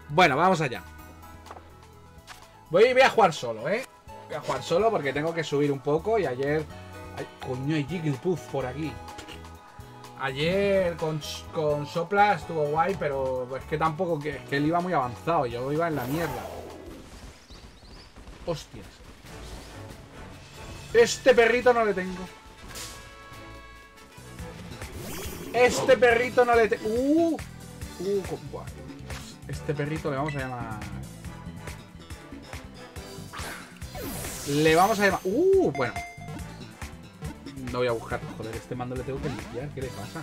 Bueno, vamos allá. Voy a jugar solo, ¿eh? Voy a jugar solo porque tengo que subir un poco. Y ayer... Ay, coño, hay Jigglypuff por aquí. Ayer con Sopla estuvo guay, pero es que tampoco... Es que él iba muy avanzado. Yo iba en la mierda. Hostias. Este perrito no le tengo. Este perrito no le tengo. Este perrito le vamos a llamar... Le vamos a llamar... Bueno. No voy a buscar. Joder, este mando le tengo que limpiar. ¿Qué le pasa?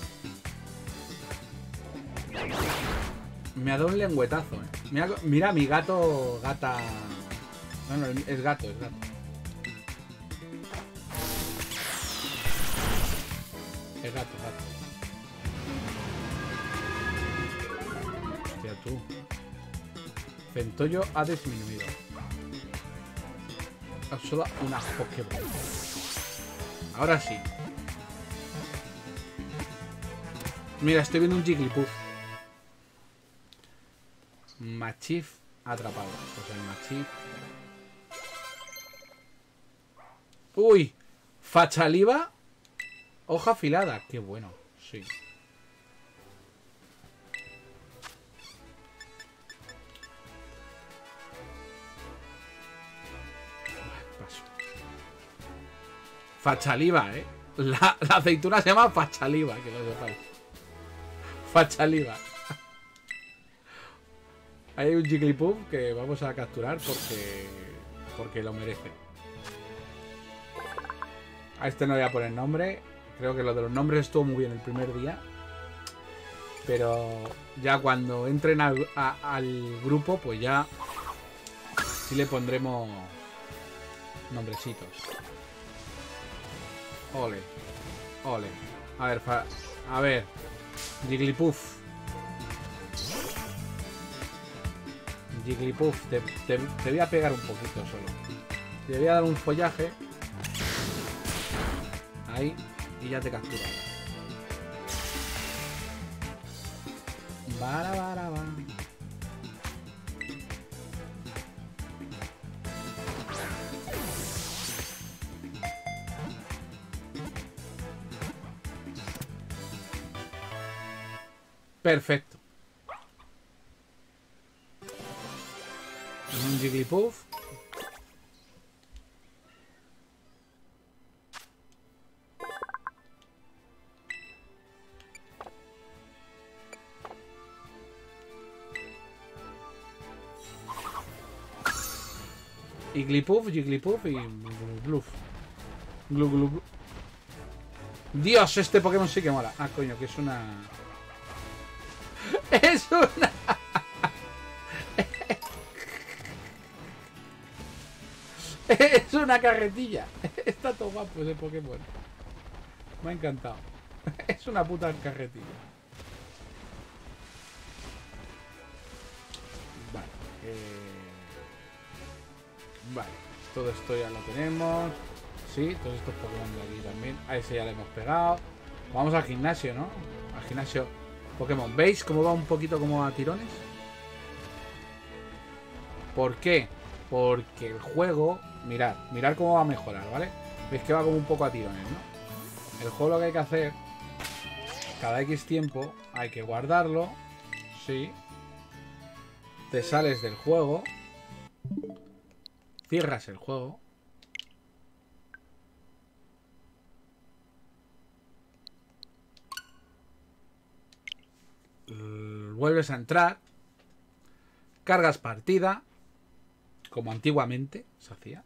Me ha dado un lengüetazo, Mira mi gato... Gata... No, es gato, es gato. Es gato, gato. Hostia, tú. Centollo ha disminuido. Solo una Pokéball. Ahora sí. Mira, estoy viendo un Jigglypuff. Machif atrapado. Pues el Machif. Uy. Fachaliva. Hoja afilada. Qué bueno. Sí. Paso. Fachaliva, La aceituna se llama Fachaliva, que lo sepáis. Fachaliva. Hay un Jigglypuff que vamos a capturar porque lo merece. A este no le voy a poner nombre. Creo que lo de los nombres estuvo muy bien el primer día. Pero ya cuando entren al grupo, pues ya sí le pondremos nombrecitos. Ole. Ole. A ver. Jigglypuff. Jigglypuff, te voy a pegar un poquito solo. Te voy a dar un follaje. Ahí. Y ya te captura. Bara. Perfecto. Un Jigglypuff. Jigglypuff y Bluff. Glu. Dios, este Pokémon sí que mola. Ah, coño, que es una... Es una... Es una carretilla. Está todo guapo ese Pokémon. Me ha encantado. Es una puta carretilla. Vale. Vale. Todo esto ya lo tenemos. Sí, todos estos Pokémon de aquí también. A ese ya le hemos pegado. Vamos al gimnasio, ¿no? Al gimnasio Pokémon. ¿Veis cómo va un poquito como a tirones? ¿Por qué? Porque el juego... Mirad cómo va a mejorar, ¿vale? Veis que va como un poco a tirones, ¿no? El juego lo que hay que hacer... Cada X tiempo hay que guardarlo. Sí. Te sales del juego. Cierras el juego. Vuelves a entrar. Cargas partida. Como antiguamente se hacía.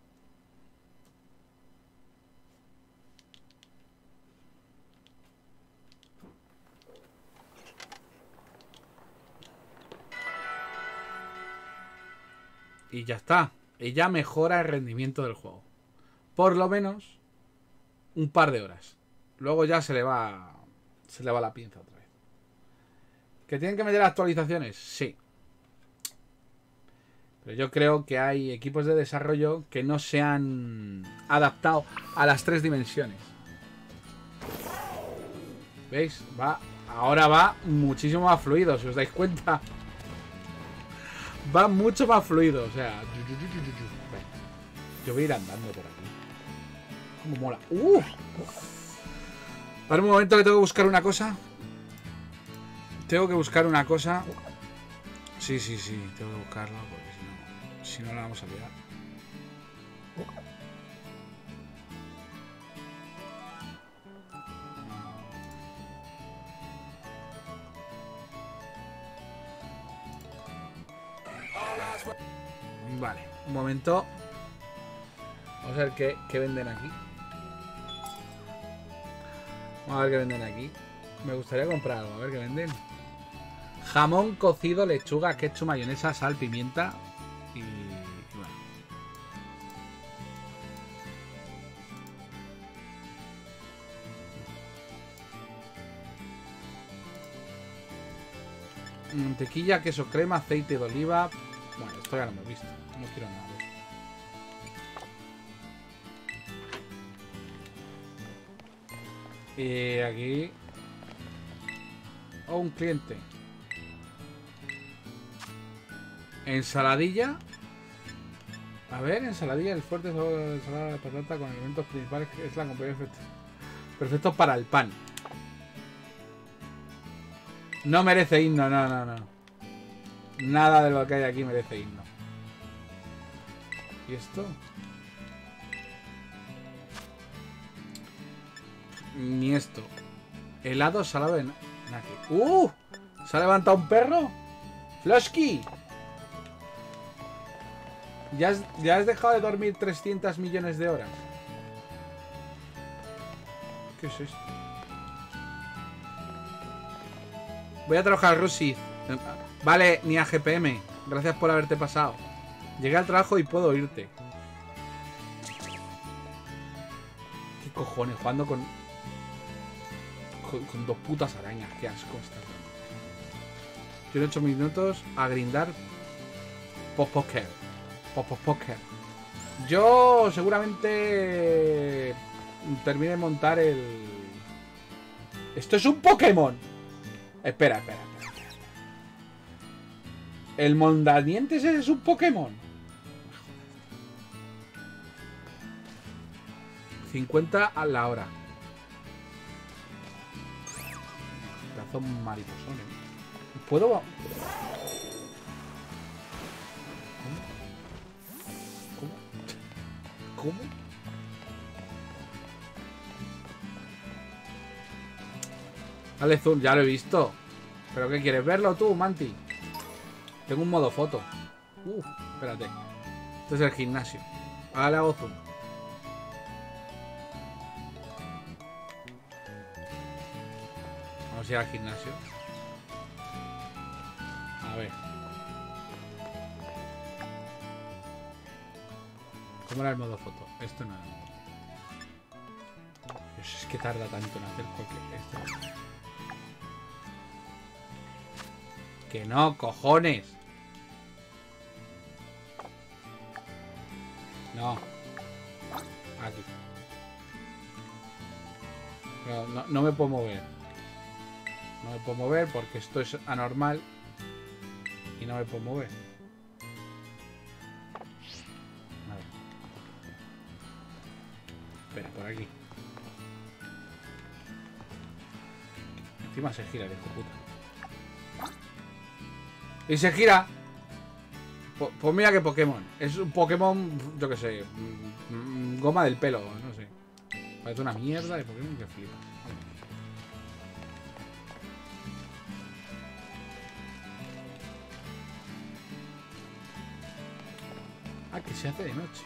Y ya está. Y ya mejora el rendimiento del juego. Por lo menos un par de horas. Luego ya se le va la pinza otra vez. ¿Que tienen que meter actualizaciones? Sí. Pero yo creo que hay equipos de desarrollo que no se han adaptado a las 3 dimensiones. ¿Veis? Ahora va muchísimo más fluido, si os dais cuenta. Va mucho más fluido, o sea. Yo voy a ir andando por aquí. Cómo mola. Para un momento que tengo que buscar una cosa. Tengo que buscar una cosa. Sí, tengo que buscarla porque si no la vamos a liar. Vale, un momento. Vamos a ver qué venden aquí. Vamos a ver qué venden aquí. Me gustaría comprar algo, a ver qué venden. Jamón cocido, lechuga, ketchup, mayonesa, sal, pimienta y bueno. Mantequilla, queso crema, aceite de oliva. Bueno, esto ya lo hemos visto. No quiero nada de eso. Y aquí. Oh, un cliente. Ensaladilla. A ver, ensaladilla, el fuerte sabor de ensalada de patata con elementos principales que es la compañía perfecto para el pan. No merece himno, no. Nada de lo que hay aquí merece himno. ¿Y esto? Ni esto. Helado salado de naki. ¿Se ha levantado un perro? ¡Flosky! ¿Ya has dejado de dormir 300 millones de horas? ¿Qué es esto? Voy a trabajar, Rusi. Vale, ni a GPM. Gracias por haberte pasado. Llegué al trabajo y puedo irte. ¿Qué cojones? Jugando con dos putas arañas. Qué asco esta. Quiero 8 minutos a grindar poker. Yo seguramente termine de montar el... ¡Esto es un Pokémon! Espera. ¿El mondadientes es un Pokémon? 50 a la hora. Pedazo mariposón, ¿eh? ¿Puedo...? ¿Cómo? Dale zoom, ya lo he visto. ¿Pero qué quieres? ¿Verlo tú, Manti? Tengo un modo foto. Espérate. Este es el gimnasio. Ahora le hago zoom. Vamos a ir al gimnasio. A ver. ¿Cómo era el modo foto? Esto no era el modo foto. Dios, es que tarda tanto en hacer cualquier... Esto. Que no, cojones. No. Aquí. No me puedo mover. No me puedo mover porque esto es anormal. Y no me puedo mover. A ver. Espera, por aquí. Encima se gira el hijo puta. Y se gira. Pues mira qué Pokémon. Es un Pokémon, yo qué sé, goma del pelo, no sé. Parece una mierda de Pokémon que flipa. Ah, que se hace de noche.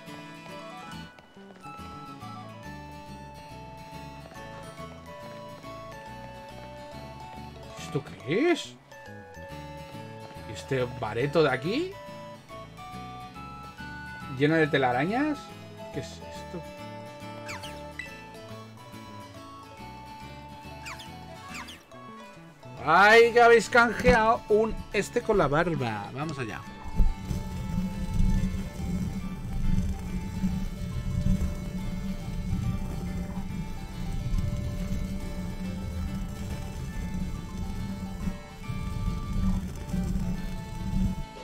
¿Esto qué es? ¿Este bareto de aquí? ¿Lleno de telarañas? ¿Qué es esto? ¡Ay, que habéis canjeado un este con la barba! Vamos allá.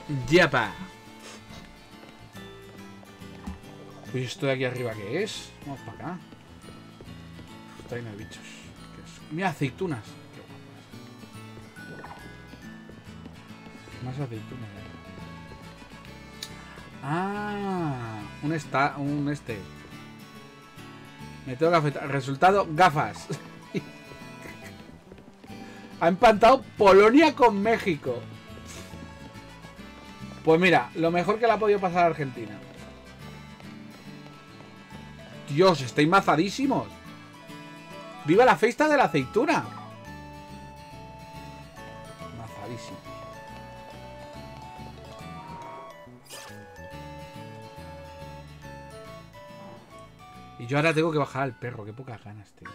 Yapa. Pues esto de aquí arriba, ¿qué es? Vamos para acá. Está lleno de bichos. ¿Qué es? Mira, aceitunas. Qué guapas. Más aceitunas. Ah, un este. Me tengo que afectar. Resultado, gafas. Ha empatado Polonia con México. Pues mira, lo mejor que le ha podido pasar a Argentina. Dios, estáis mazadísimos. ¡Viva la fiesta de la aceituna! Mazadísimos. Y yo ahora tengo que bajar al perro. Qué pocas ganas, tío.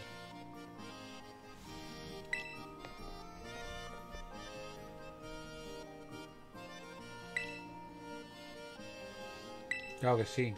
Claro que sí.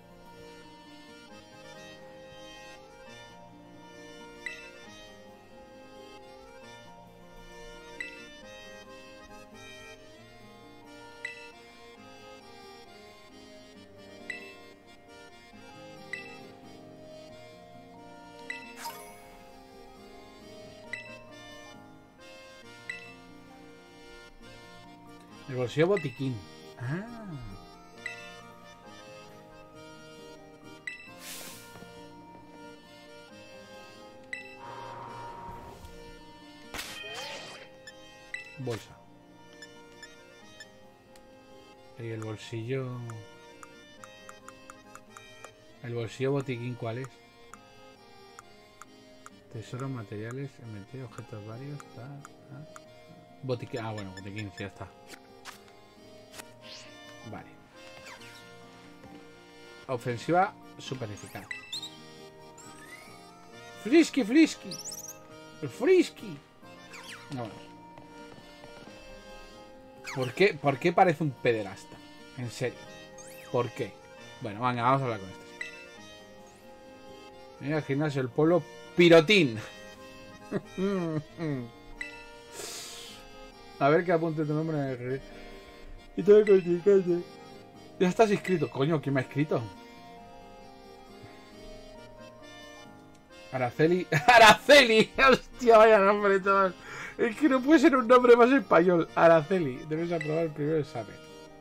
El bolsillo botiquín. Ah. Bolsa. Y el bolsillo... El bolsillo botiquín, ¿cuál es? Tesoros, materiales, inventario, objetos varios, botiquín. Ah, bueno, botiquín, ya está. Vale. Ofensiva super eficaz. Frisky, frisky. El frisky. No, bueno. ¿Por qué parece un pederasta? En serio. ¿Por qué? Bueno, venga, vamos a hablar con este. Mira, el gimnasio del pueblo Pirotín. A ver que apunte tu nombre en el revés. Y todo el... Ya estás inscrito. Coño, ¿quién me ha escrito? Araceli. ¡Araceli! Hostia, vaya nombre, chaval. Es que no puede ser un nombre más español. Araceli. Debes aprobar el primer examen.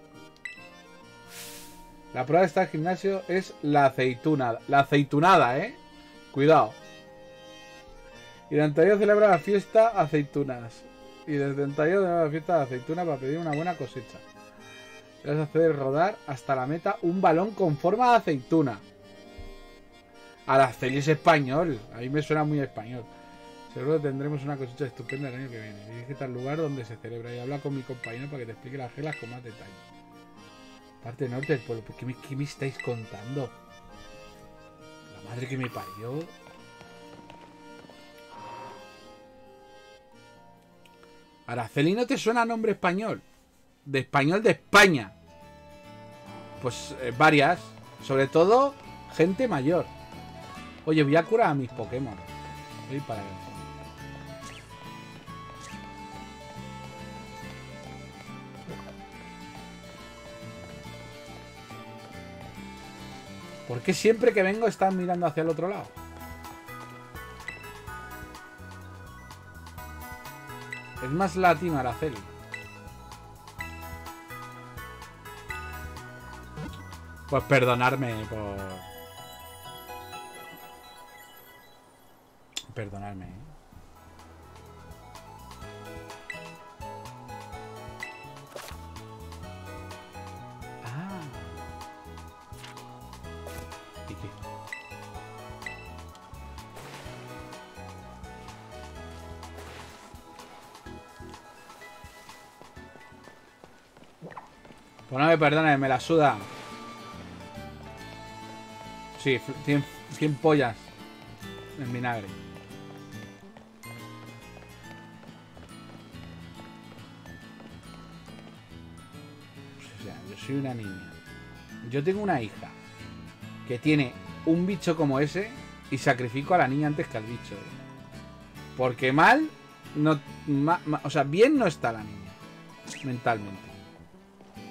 La prueba de este gimnasio es la aceituna. La aceitunada, ¿eh? Cuidado. Y el anterior celebra la fiesta aceitunas. Y desde el taller de la fiesta de aceituna para pedir una buena cosecha. Debes hacer rodar hasta la meta un balón con forma de aceituna. Araceli es español. A mí me suena muy español. Seguro que tendremos una cosecha estupenda el año que viene. Dirígete al lugar donde se celebra y habla con mi compañero para que te explique las reglas con más detalle. Parte norte del pueblo. ¿Qué me estáis contando? La madre que me parió. Araceli, ¿no te suena nombre español? De español de España. Pues varias. Sobre todo gente mayor. Oye, voy a curar a mis Pokémon. Voy para allá. ¿Por qué siempre que vengo están mirando hacia el otro lado? Es más latino, Araceli. Pues perdonarme por... Perdonadme. Ah. ¿Y qué? Pues no me perdone, me la suda. Sí, 100 pollas en vinagre. O sea, yo soy una niña. Yo tengo una hija que tiene un bicho como ese y sacrifico a la niña antes que al bicho. Porque mal, no, o sea, bien no está la niña mentalmente.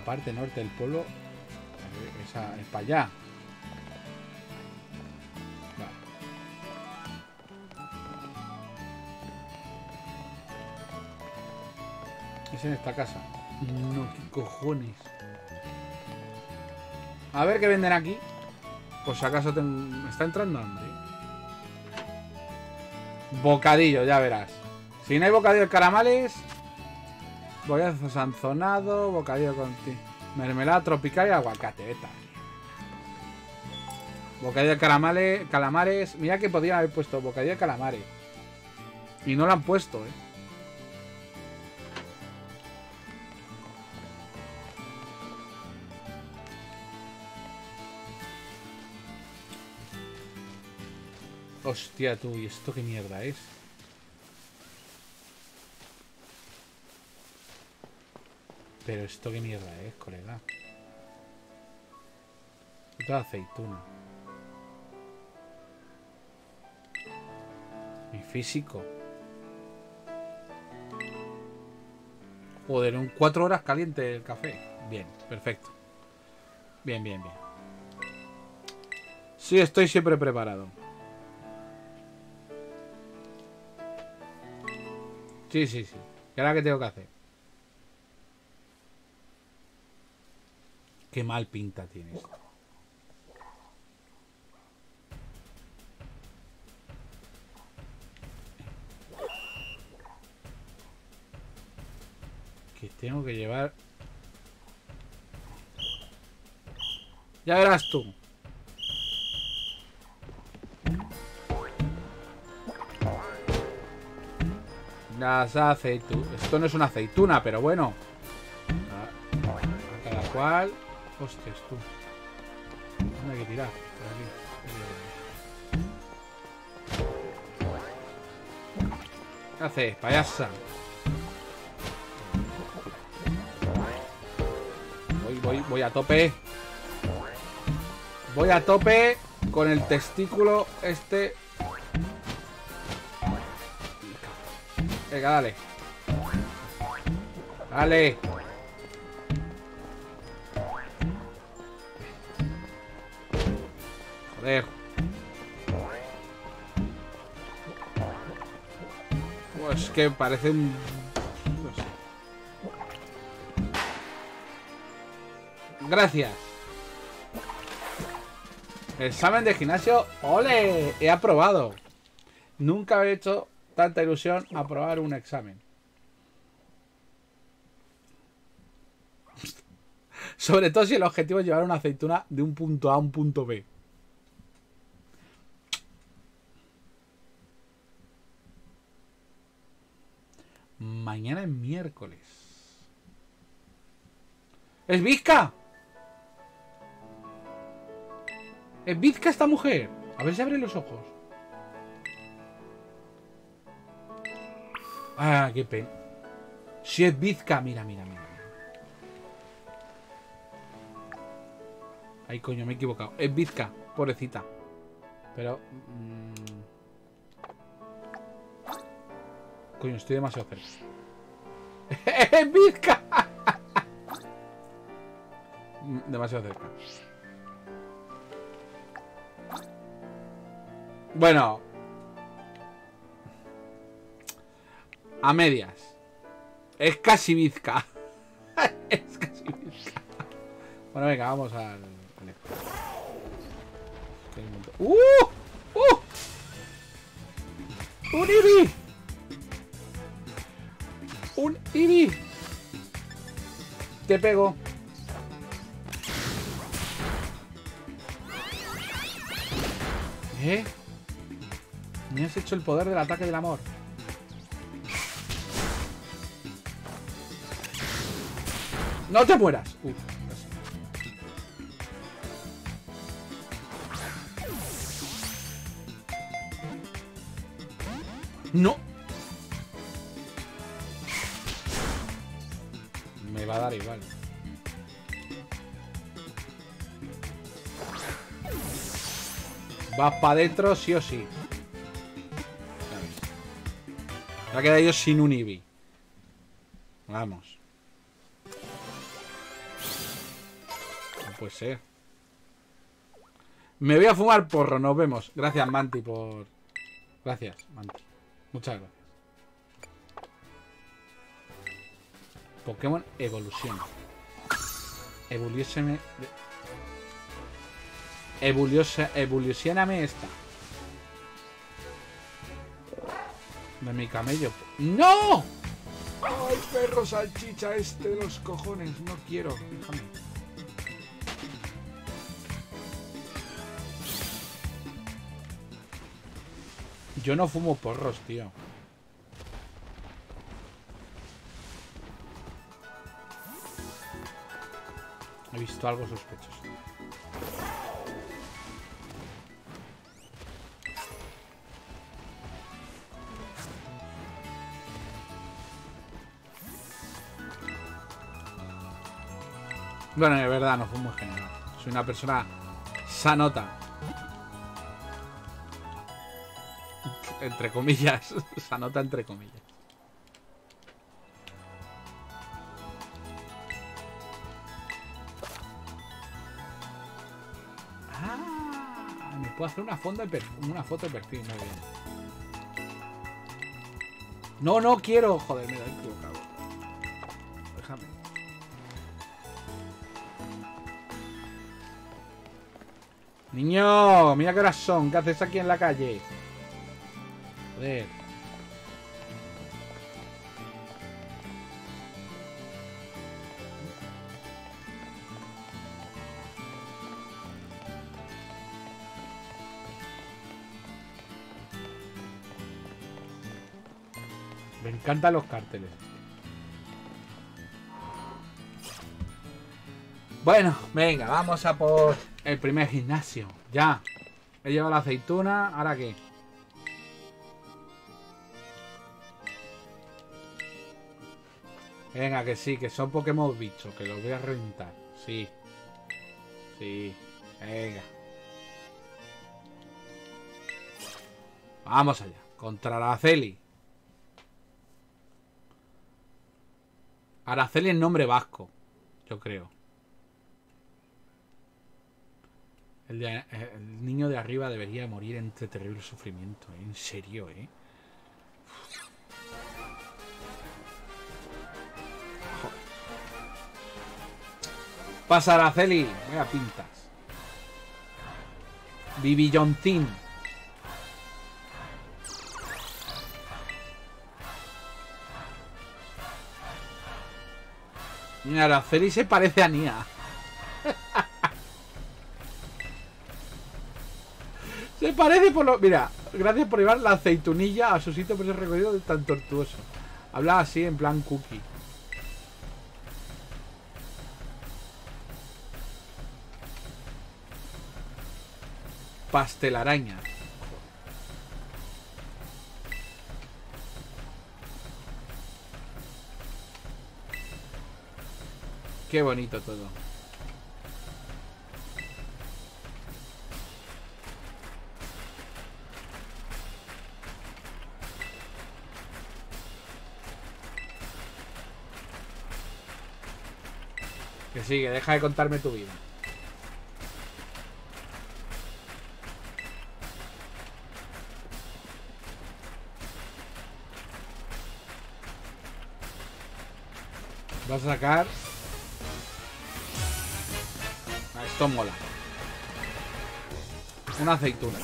parte norte del pueblo. Esa es para allá. Vale. Es en esta casa. No, qué cojones. A ver qué venden aquí. Pues si acaso me está entrando hambre. Bocadillo, ya verás. Si no hay bocadillo de caramales, bollazo sanzonado, bocadillo con mermelada tropical y aguacate. Esta. Bocadillo de calamares. Mira que podrían haber puesto bocadillo de calamares. Y no lo han puesto, Hostia, tú, ¿y esto qué mierda es? Pero esto qué mierda es, colega. Otra aceituna. Mi físico. Joder, en 4 horas caliente el café. Bien, perfecto. Bien, bien, bien. Sí, estoy siempre preparado. Sí, sí, sí. ¿Y ahora qué tengo que hacer? Qué mal pinta tiene esto. Que tengo que llevar... Ya verás tú. Las aceitunas. Esto no es una aceituna, pero bueno. A cada cual. Hostias, tú. ¿Dónde hay que tirar? Por aquí. ¿Qué haces, payasa? Voy a tope. Voy a tope con el testículo este. Venga, dale. Dale. Joder. Pues que parece un... No sé. Gracias. Examen de gimnasio. ¡Ole! He aprobado. Nunca he hecho tanta ilusión aprobar un examen. Sobre todo si el objetivo es llevar una aceituna de un punto A a un punto B. Mañana es miércoles. ¡Es Vizca! ¡Es Vizca esta mujer! A ver si abre los ojos. Ah, qué pena. Si es Vizca, mira, mira, mira. Ay, coño, me he equivocado. Es Vizca, pobrecita. Pero... Coño, estoy demasiado cerca. ¡Es Vizca! Demasiado cerca. Bueno. A medias. Es casi Vizca. Es casi Vizca. Bueno, venga, vamos al... ¡Un Eevee! ¡Un Eevee! Te pego. Me has hecho el poder del ataque del amor. ¡No te mueras! Uf, ¡no! Me va a dar igual. Vas para adentro sí o sí. Me ha quedado yo sin un Eevee. Vamos. puede ser. Me voy a fumar porro, nos vemos. Gracias, Manti, por... Gracias, Manti. Muchas gracias. Pokémon Evolución. Evolucioname esta. De mi camello. ¡No! ¡Ay, perro salchicha este de los cojones! No quiero, déjame. Yo no fumo porros, tío. He visto algo sospechoso. Bueno, de verdad, no fumo en general. Soy una persona sanota. Entre comillas. Sanota entre comillas. Ah, me puedo hacer una foto de perfil. Muy bien. No, no quiero. Joder, me he equivocado. Déjame. Niño, mira qué horas son. ¿Qué haces aquí en la calle? Joder. Me encantan los carteles. Bueno, venga, vamos a por el primer gimnasio. Ya. He llevado la aceituna. ¿Ahora qué? Venga, que sí, que son Pokémon bichos. Que los voy a reventar. Sí. Sí. Venga. Vamos allá. Contra Araceli. Araceli es nombre vasco. Yo creo. El niño de arriba debería morir entre terrible sufrimiento. En serio, ¿eh? Joder. Pasa, Araceli. Vaya pintas. Bibilloncín. Mira, Araceli se parece a Nia. Se parece por lo... Mira, gracias por llevar la aceitunilla a su sitio por ese recorrido tan tortuoso. Habla así, en plan cookie. Pastelaraña. Qué bonito todo. Que sí, que deja de contarme tu vida. Vas a sacar... Ah, esto mola. Una aceituna.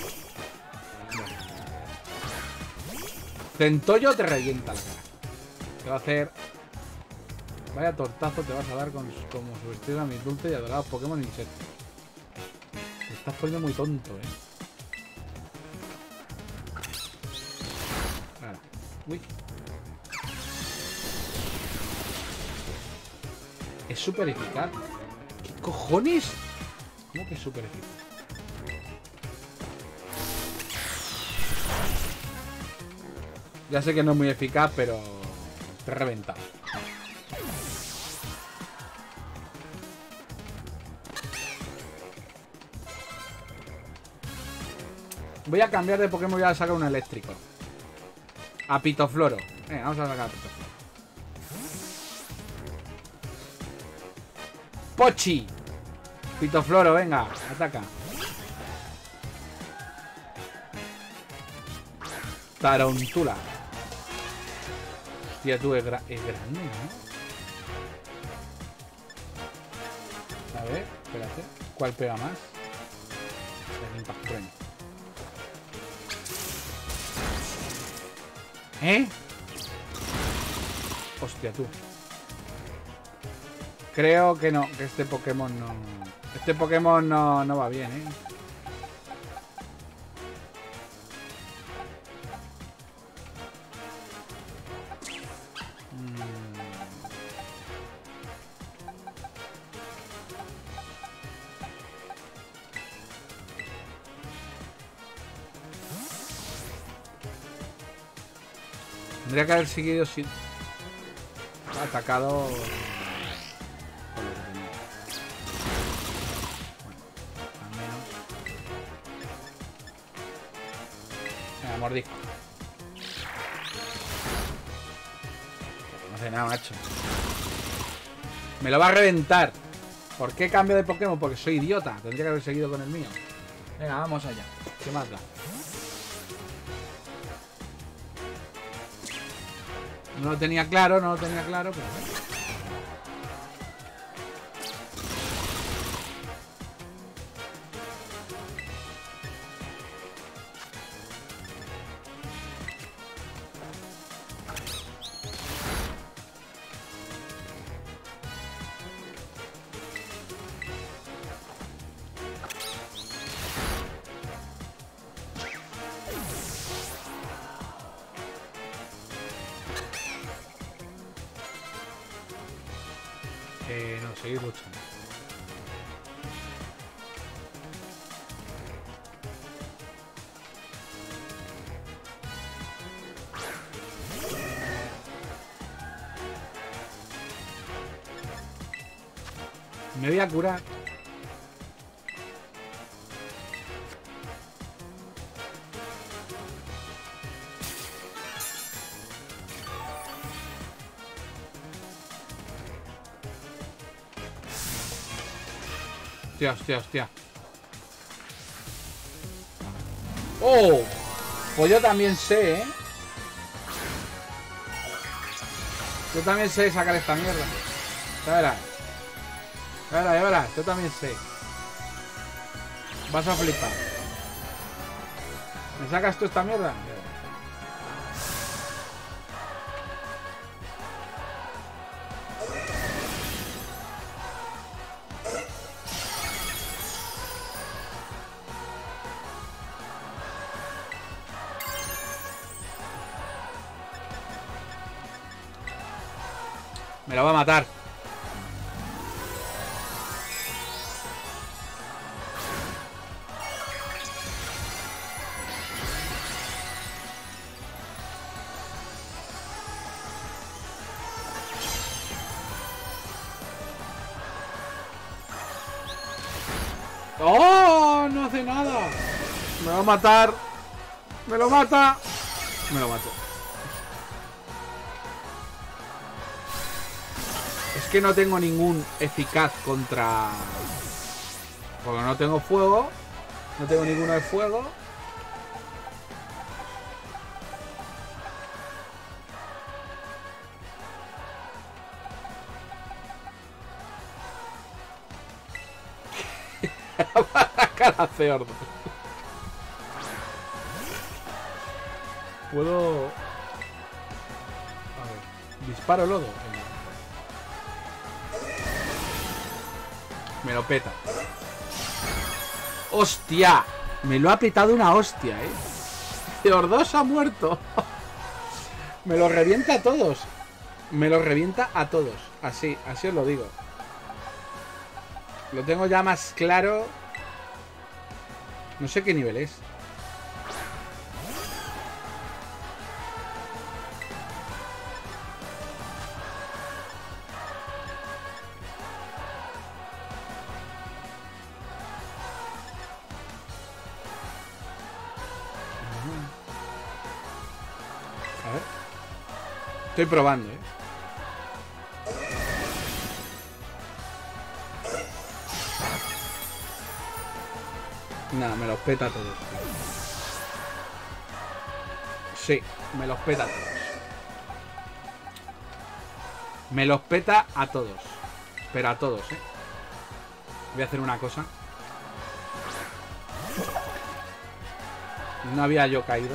Centollo te revienta la cara. Te va a hacer... Vaya tortazo te vas a dar como subestir a mis dulces y adorados Pokémon insectos. Te estás poniendo muy tonto, Ahora. Uy. Es súper eficaz. ¿Qué cojones? ¿Cómo que es súper eficaz? Ya sé que no es muy eficaz, pero... Te he reventado. Voy a cambiar de Pokémon y voy a sacar un eléctrico. A Pitofloro. Venga, vamos a sacar a Pitofloro. Pochi. Pitofloro, venga, ataca. Tarontula. Tía, tú es grande, ¿no? A ver, espérate. ¿Cuál pega más? El Impact Trueno. ¿Eh? Hostia, tú. Creo que no, que este Pokémon no... Este Pokémon no va bien, ¿eh? Tendría que haber seguido sin... Atacado... Mordisco. No hace nada, macho. Me lo va a reventar. ¿Por qué cambio de Pokémon? Porque soy idiota. Tendría que haber seguido con el mío. Venga, vamos allá. ¿Qué más da? No lo tenía claro, pero... no, seguir luchando. Me voy a curar. Hostia, hostia, hostia. ¡Oh! Pues yo también sé, ¿eh? Yo también sé sacar esta mierda. Ya verás. Ya verás, ya verás. Yo también sé. Vas a flipar. ¿Me sacas tú esta mierda? Me lo va a matar. ¡Oh! No hace nada. Me va a matar. Me lo mata. Me lo mato. Es que no tengo ningún eficaz contra... Porque no tengo fuego. No tengo ninguno de fuego. Cara cerdo. Puedo... A ver. Disparo lodo. Venga. Me lo peta. ¡Hostia! Me lo ha petado una hostia, ¿eh? Teordos ha muerto. Me lo revienta a todos. Me lo revienta a todos. Así os lo digo. Lo tengo ya más claro. No sé qué nivel es. A ver. Estoy probando, ¿eh? Nada, me los peta a todos, tío. Sí, me los peta a todos. Me los peta a todos. Pero a todos, ¿eh? Voy a hacer una cosa. No había yo caído.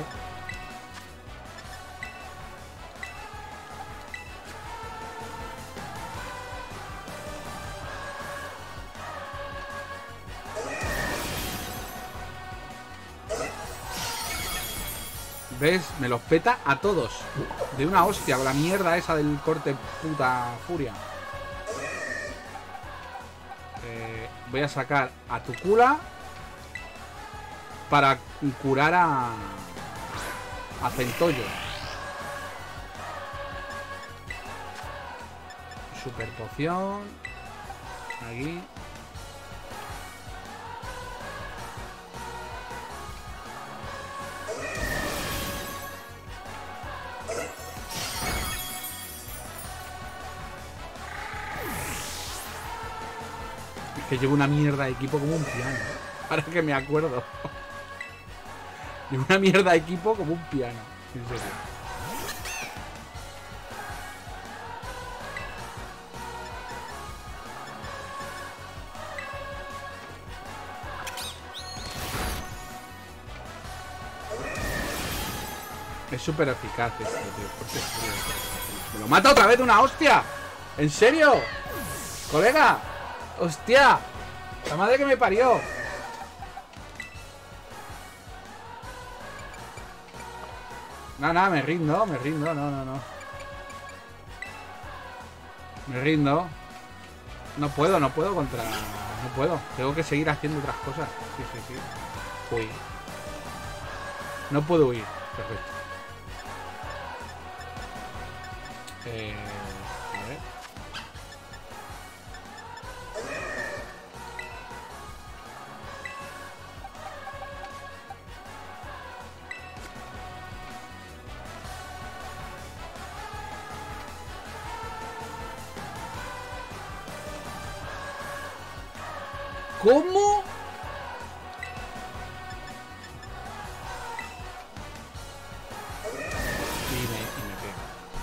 ¿Ves? Me los peta a todos. De una hostia, con la mierda esa del corte puta furia. Voy a sacar a Tucula para curar a Centollo. Super poción. Aquí. Que llevo una mierda de equipo como un piano. Ahora que me acuerdo. Llevo una mierda de equipo como un piano. En serio. Es súper eficaz esto, tío. ¡Me lo mata otra vez de una hostia! ¿En serio? ¡Colega! ¡Hostia! ¡La madre que me parió! No, no, me rindo, no. Me rindo. No puedo contra... No puedo. Tengo que seguir haciendo otras cosas. Sí. Uy. No puedo huir. Perfecto. A ver. ¿Cómo? Y me pega.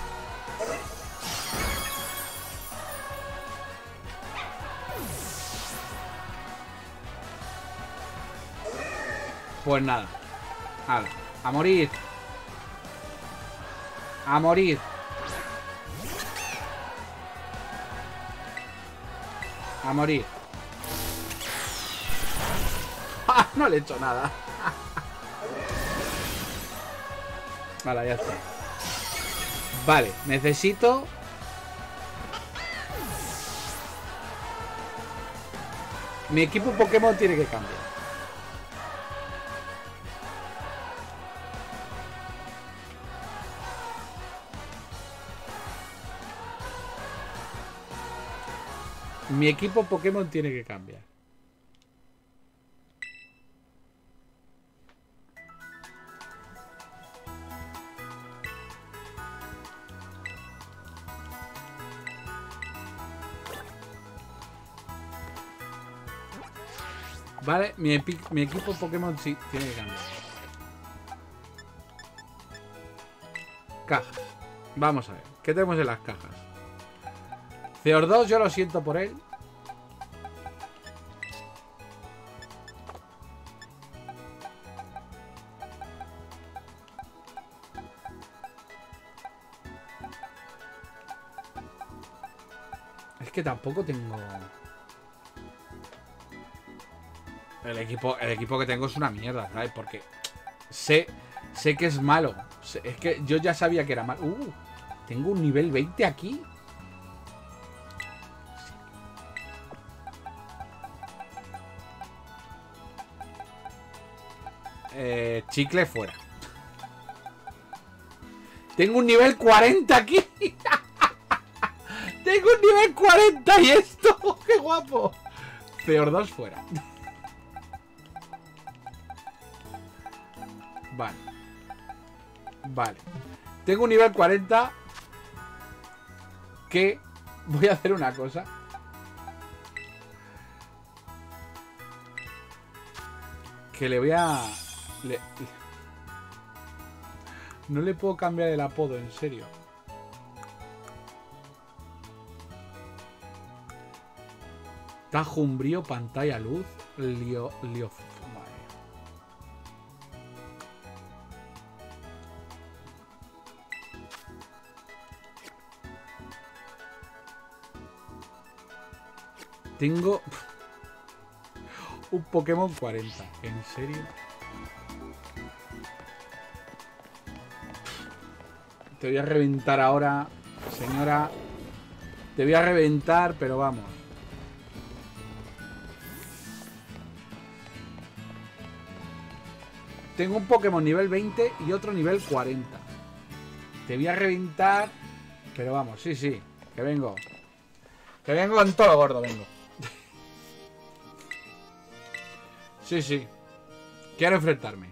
Pues nada. Hala, a morir. A morir. A morir. No le he hecho nada. Vale, ya está. Vale, necesito... Mi equipo Pokémon tiene que cambiar. Mi equipo Pokémon tiene que cambiar. Vale, mi equipo Pokémon sí tiene que cambiar. Cajas. Vamos a ver. ¿Qué tenemos en las cajas? Theor2, yo lo siento por él. Es que tampoco tengo... El equipo que tengo es una mierda, ¿sabes? Porque sé que es malo. Es que yo ya sabía que era malo. Tengo un nivel 20 aquí. Chicle fuera. Tengo un nivel 40 aquí. Tengo un nivel 40 y esto. ¡Qué guapo! Theor2 fuera. Vale. Vale. Tengo un nivel 40. Que voy a hacer una cosa. Que le voy a... No le puedo cambiar el apodo, en serio. Tajo umbrío, pantalla luz, lío... Vale. Tengo un Pokémon 40. ¿En serio? Te voy a reventar ahora, señora. Te voy a reventar, pero vamos. Tengo un Pokémon nivel 20 y otro nivel 40. Te voy a reventar, pero vamos, sí, sí. Que vengo. Que vengo con todo lo gordo, vengo. Sí, sí. Quiero enfrentarme.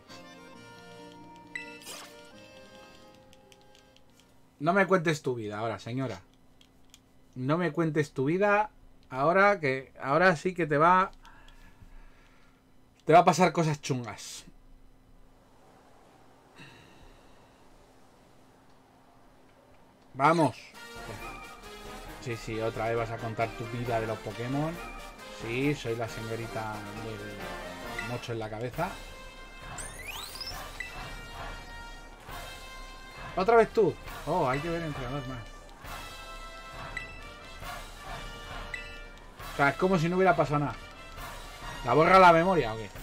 No me cuentes tu vida ahora, señora. No me cuentes tu vida ahora, que ahora sí que te va a pasar cosas chungas. Vamos. Sí, sí, otra vez vas a contar tu vida de los Pokémon. Sí, soy la señorita del mocho en la cabeza. ¿Otra vez tú? Oh, hay que ver entrenador más. O sea, es como si no hubiera pasado nada. ¿La borra la memoria o qué?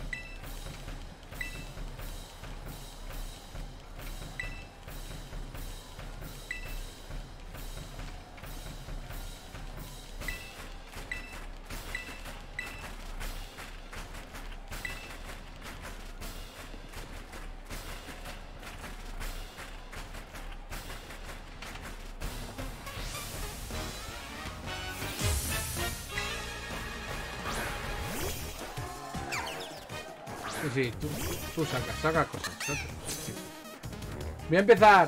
Sí, tú saca cosas. Sí. Voy a empezar.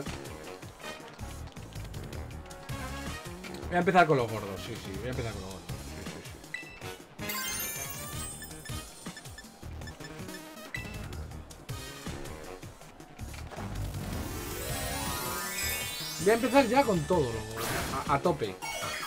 Voy a empezar con los gordos, sí, sí. Voy a empezar con los gordos. Sí, sí, sí. Voy a empezar ya con todo, a tope.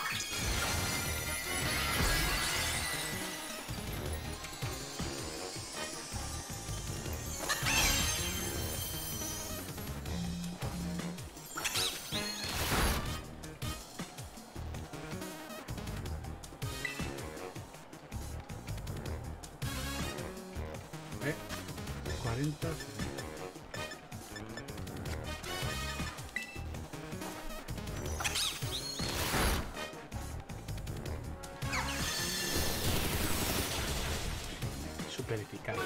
Super eficaz.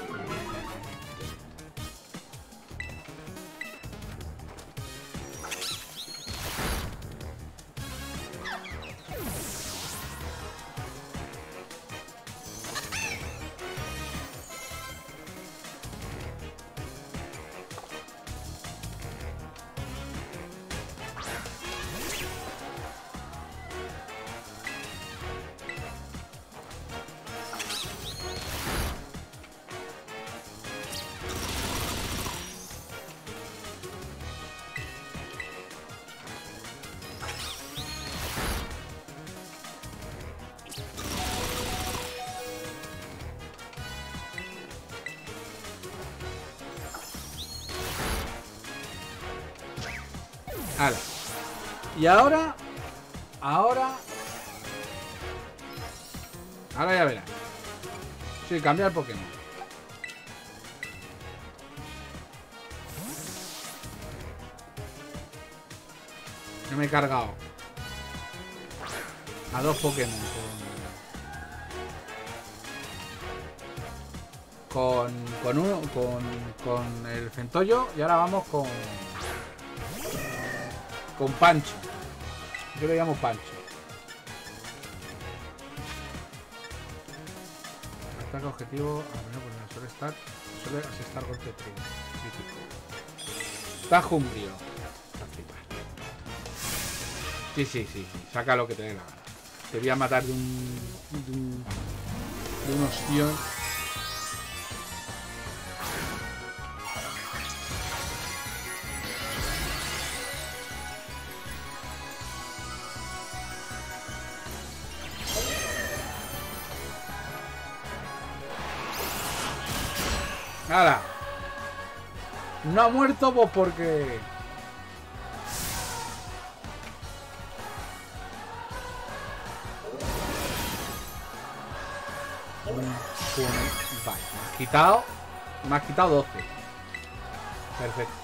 Vale. Y ahora ya verás. Sí, cambia el Pokémon. No me he cargado a dos Pokémon con el Centollo y ahora vamos con Pancho. Yo le llamo Pancho. Ataque objetivo. Suele asestar golpe crítico. Tajo umbrío. Sí, sí, sí, sí. Saca lo que te dé la gana. Te voy a matar de un ostión. ¡Hala! No ha muerto pues porque... Vale, me has quitado 12. Perfecto.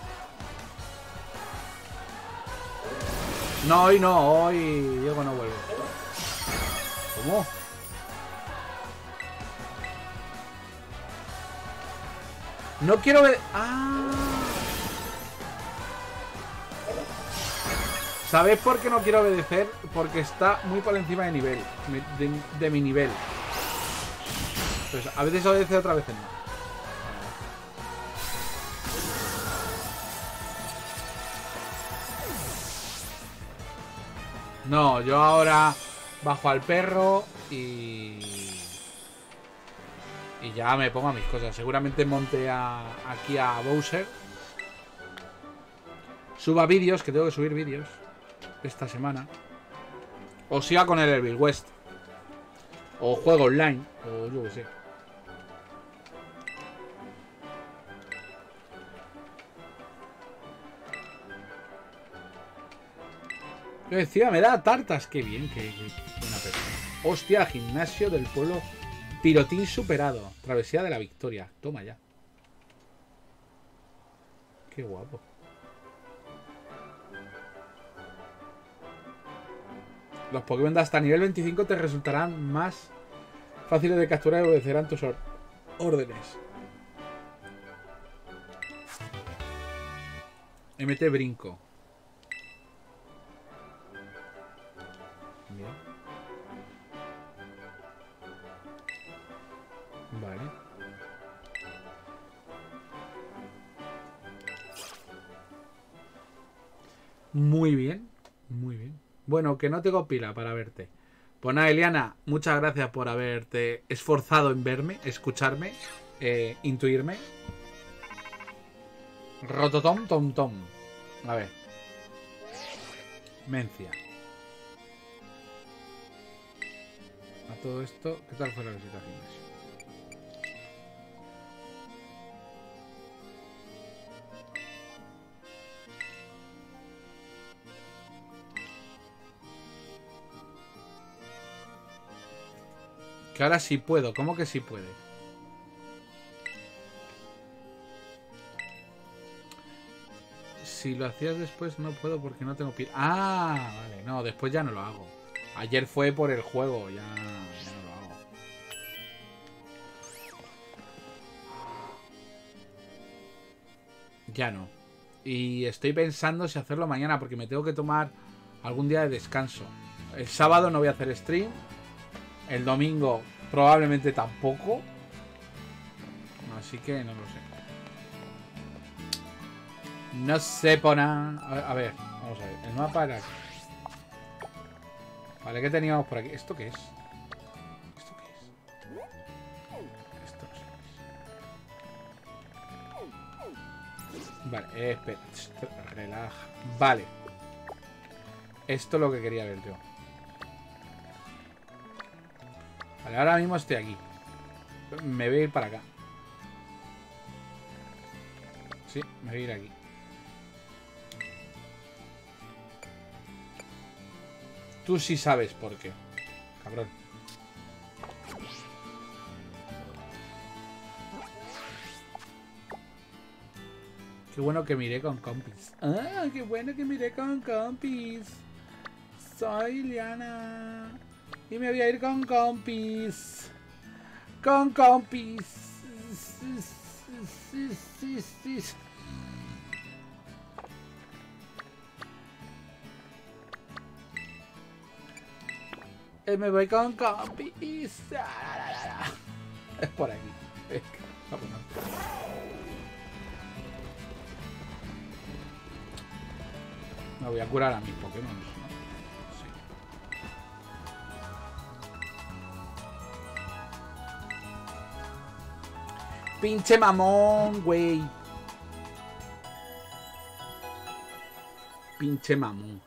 No, hoy no, hoy Diego no vuelve. ¿Cómo? No quiero ver... ¡Ah! ¿Sabéis por qué no quiero obedecer? Porque está muy por encima de nivel. De mi nivel. Pues a veces obedece, otras veces no. No, yo ahora bajo al perro y ya me pongo a mis cosas. Seguramente monte aquí a Bowser. Suba vídeos, que tengo que subir vídeos esta semana. O siga con el Evil West. O juego online. O yo qué sé. Yo decía, me da tartas. Qué bien, qué buena persona. Hostia, gimnasio del pueblo. Pirotín superado. Travesía de la Victoria. Toma ya. Qué guapo. Los Pokémon de hasta nivel 25 te resultarán más fáciles de capturar y obedecerán tus órdenes. MT brinco. Bien. Vale. Muy bien. Muy bien. Bueno, que no tengo pila para verte. Pues nada, Eliana, muchas gracias por haberte esforzado en verme, escucharme, intuirme. Rototom, tom, tom. A ver. Mencia. A todo esto, ¿qué tal fue la visita al gimnasio? Que ahora sí puedo. ¿Cómo que sí puede? Si lo hacías después no puedo porque no tengo pila. Ah, vale. No, después ya no lo hago. Ayer fue por el juego. Ya no lo hago. Ya no. Y estoy pensando si hacerlo mañana porque me tengo que tomar algún día de descanso. El sábado no voy a hacer stream. El domingo probablemente tampoco. Así que no lo sé. No sé por nada. A ver, vamos a ver. El mapa era aquí. Vale, ¿qué teníamos por aquí? ¿Esto qué es? ¿Esto qué es? Esto no sé. Vale, espera. Relaja. Vale. Esto es lo que quería ver yo. Vale, ahora mismo estoy aquí. Me voy a ir para acá. Sí, me voy a ir aquí. Tú sí sabes por qué, cabrón. Qué bueno que miré con compis. Ah, qué bueno que miré con compis. Soy Liana. Y me voy a ir con compis. Con compis. Me voy con compis. Es por aquí. Vámonos. Me voy a curar a mis Pokémon, ¿no? Sí. Pinche mamón, güey. Pinche mamón.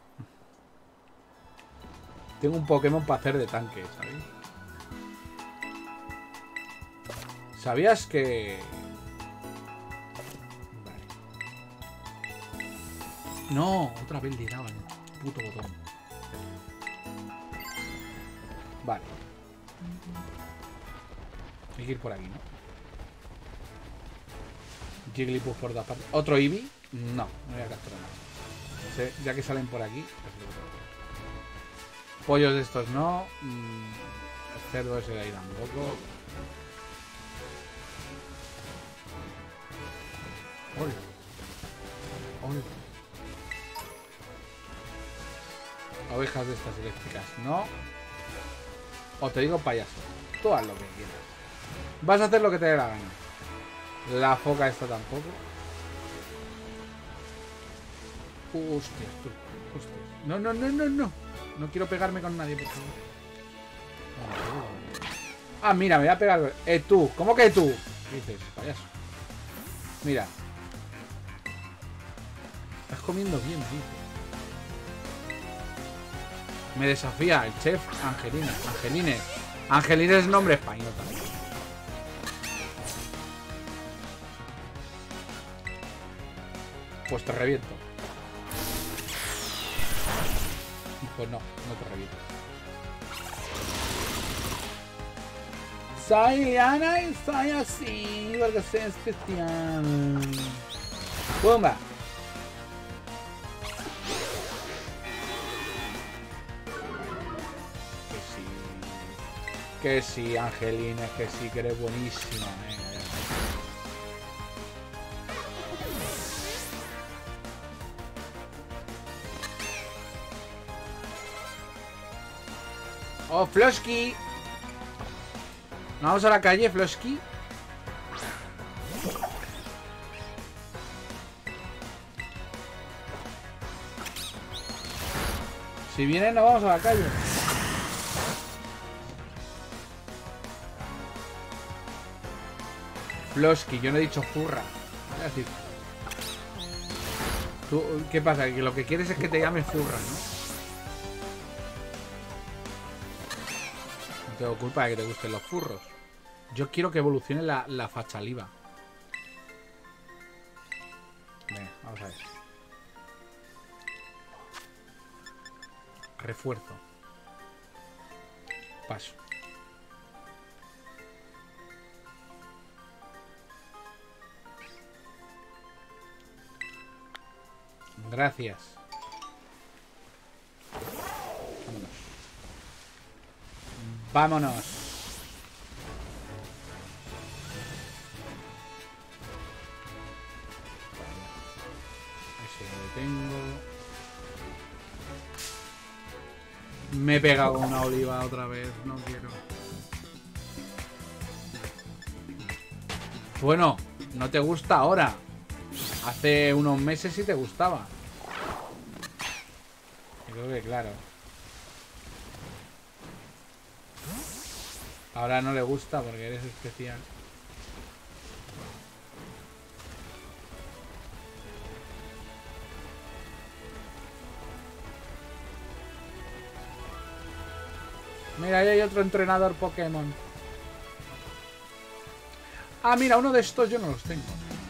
Tengo un Pokémon para hacer de tanque, ¿sabéis? ¿Sabías que No, otra vez le daba el puto botón. Vale. Hay que ir por aquí, ¿no? Jigglypuff por todas partes. ¿Otro Eevee? No, no voy a capturar más. No sé, ya que salen por aquí. Pues pollos de estos no. El cerdo ese de ahí tampoco. ¡Hola! ¡Hola! Ovejas de estas eléctricas, no. O te digo payaso. Tú haz lo que quieras. Vas a hacer lo que te dé la gana. La foca esta tampoco. Hostias, tú. Hostias. No, no, no, no, no. No quiero pegarme con nadie, por favor. Ah, mira, me voy a pegar. Tú. ¿Cómo que tú? ¿Qué dices, payaso? Mira. Estás comiendo bien, tío. Me desafía el chef Angelina. Angelines. Angelines es nombre español también. Pues te reviento. Pues no, no te reviento. Soy Liana y soy así, porque soy especial. ¡Pumba! Que sí, Angelina, que sí, que eres buenísima. ¡Oh, Flosky! Vamos a la calle, Flosky. Si vienen, nos vamos a la calle. Flosky, yo no he dicho furra. Es decir, ¿tú qué pasa? Que lo que quieres es que te llame furra, ¿no? No tengo culpa de que te gusten los furros. Yo quiero que evolucione la fachaliva. Venga, vamos a ver. Refuerzo. Paso. Gracias. Vámonos. Vámonos. Ese lo tengo. Me he pegado una oliva otra vez. No quiero. Bueno, no te gusta ahora. Hace unos meses sí te gustaba. Creo que claro. Ahora no le gusta porque eres especial. Mira, ahí hay otro entrenador Pokémon. Ah, mira, uno de estos yo no los tengo.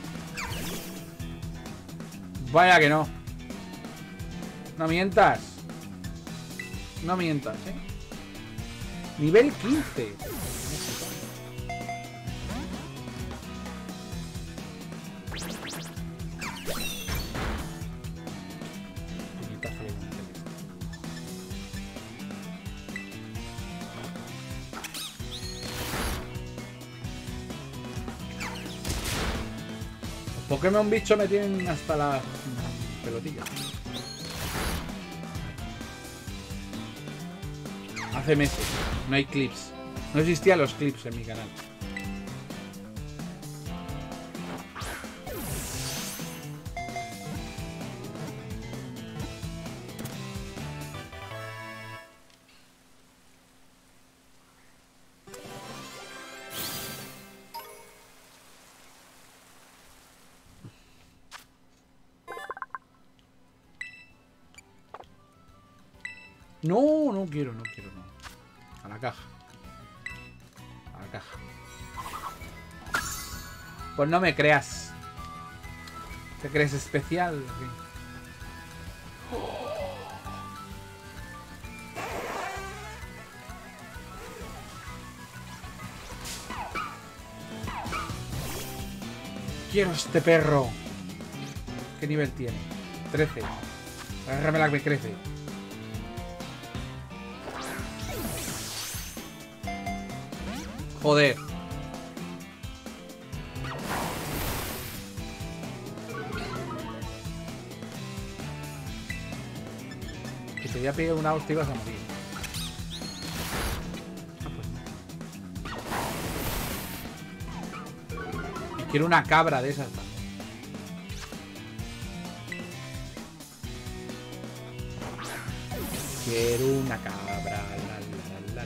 Vaya que no. No mientas. No mientas, ¿eh? Nivel 15. Los Pokémon bicho me tienen hasta las pelotillas. Hace meses. No hay clips. No existían los clips en mi canal. No, no quiero, no quiero, no. A la caja. A la caja. Pues no me creas. ¿Te crees especial? Quiero este perro. ¿Qué nivel tiene? 13. Agárrame la que crece. Joder. Que te voy a pegar una hostia y vas a morir. Y quiero una cabra de esas. Quiero una cabra. La.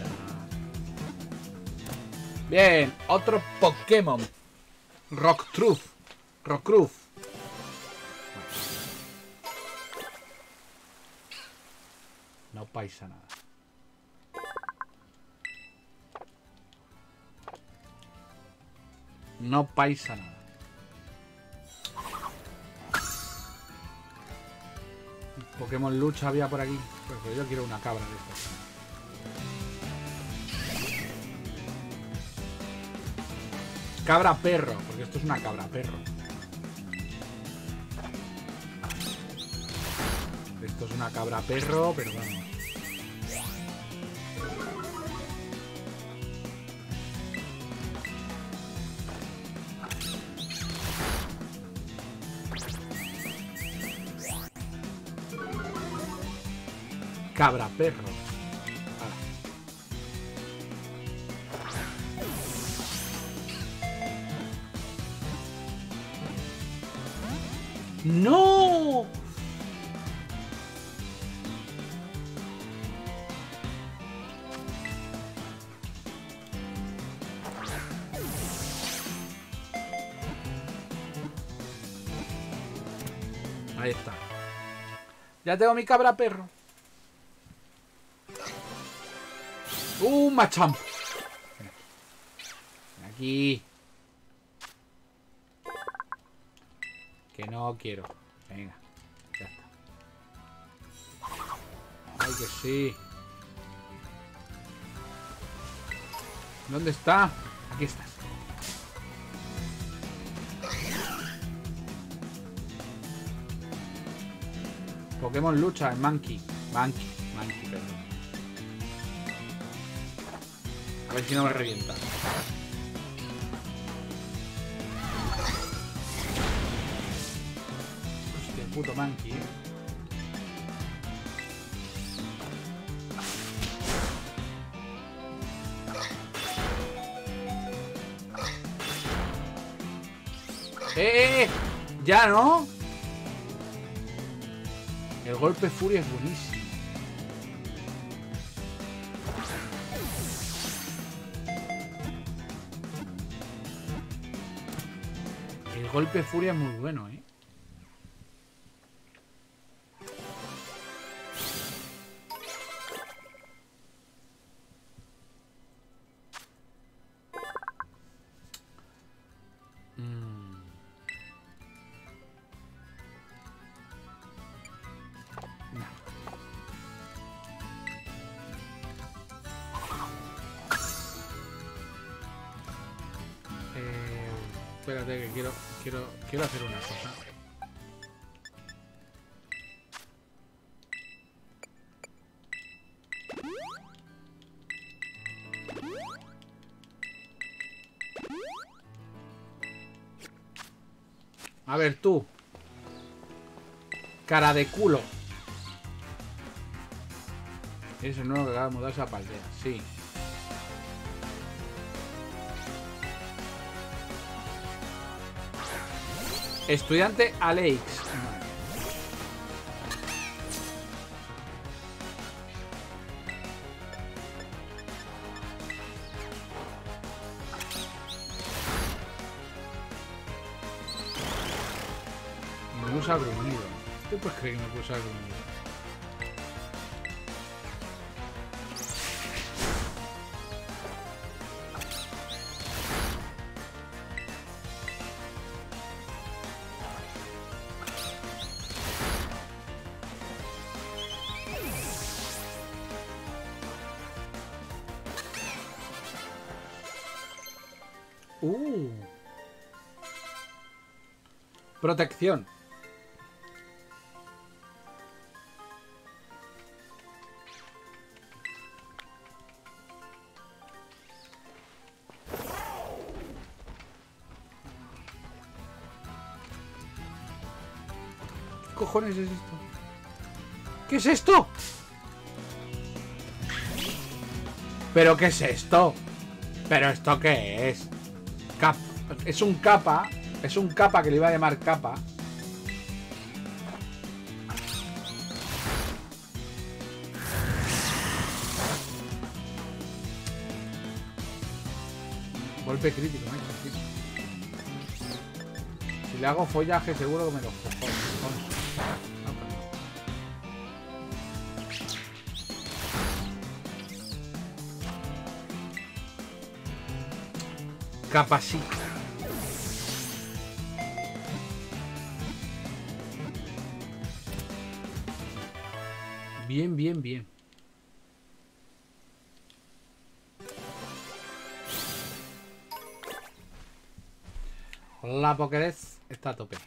Bien, otro Pokémon. Rocktruth. No paisa nada. No paisa nada. Pokémon lucha había por aquí. Pero yo quiero una cabra de estas. Cabra perro, porque esto es una cabra perro. Esto es una cabra perro, pero vamos. Cabra perro. ¡No! Ahí está. Ya tengo mi cabra perro. Machamp. Aquí. Que no quiero. Venga, ya está. Ay, que sí. ¿Dónde está? Aquí estás. Pokémon lucha, el Monkey, perdón. A ver si no me revienta. Hostia, puto Monkey, Ya, ¿no? El golpe furia es buenísimo. El golpe furia es muy bueno, ¿eh? Espérate que quiero hacer una cosa. A ver tú. Cara de culo. Es el nuevo que acaba de mudarse a Paldea, sí. Estudiante Alex. Me usa gruñido. ¿Qué puedes creer que me usa gruñido? Protección. ¿Qué cojones es esto? ¿Qué es esto? ¿Pero qué es esto? ¿Pero esto qué es? Es un capa. Es un capa que le iba a llamar capa. Golpe crítico, ¿no? Si le hago follaje seguro que me lo cojo. Capacita. Bien, bien, bien. La Pokédex está a tope.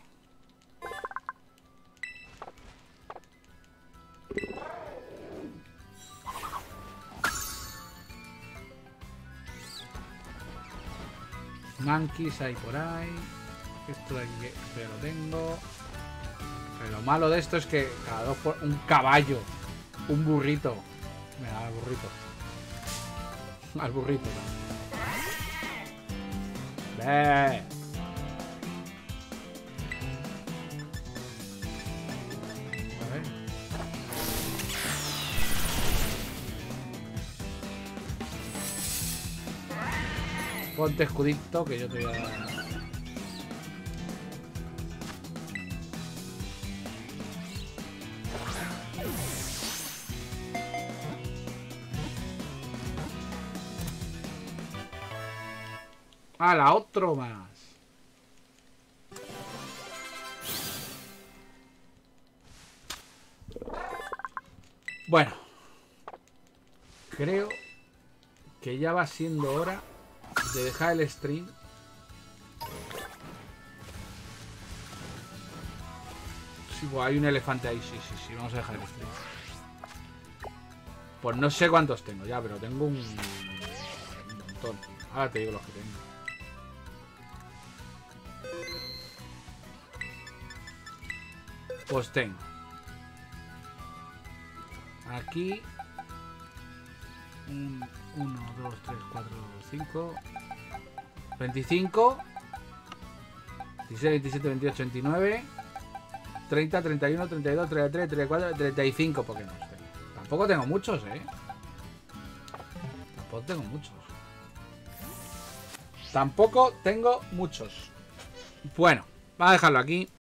Monkeys hay por ahí. Esto de aquí esto ya lo tengo. Pero lo malo de esto es que cada dos por... Un caballo. Un burrito. Venga, al burrito. Al burrito. Ve. Ponte escudito que yo te voy a dar. ¡Hala! Otro más. Bueno. Creo que ya va siendo hora de dejar el stream. Sí, pues hay un elefante ahí. Sí. Vamos a dejar el stream. Pues no sé cuántos tengo ya, pero tengo un montón. Ahora te digo los que tengo. Pues tengo aquí 1, 2, 3, 4, 5 25 16, 27, 28, 29 30, 31, 32, 33, 34, 35 Pokémon tengo. Tampoco tengo muchos, Tampoco tengo muchos. Bueno, vamos a dejarlo aquí.